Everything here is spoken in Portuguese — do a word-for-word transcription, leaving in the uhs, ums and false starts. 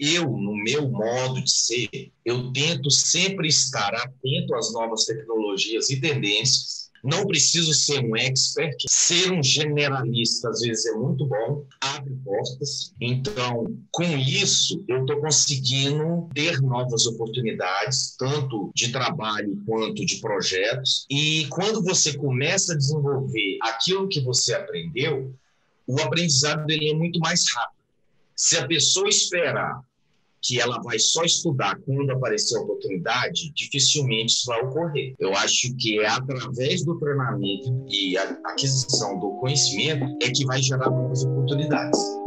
eu, no meu modo de ser, eu tento sempre estar atento às novas tecnologias e tendências. Não preciso ser um expert, ser um generalista às vezes é muito bom, abre portas. Então, com isso, eu estou conseguindo ter novas oportunidades, tanto de trabalho quanto de projetos. E quando você começa a desenvolver aquilo que você aprendeu, o aprendizado dele é muito mais rápido. Se a pessoa esperar que ela vai só estudar quando aparecer a oportunidade, dificilmente isso vai ocorrer. Eu acho que é através do treinamento e a aquisição do conhecimento é que vai gerar novas oportunidades.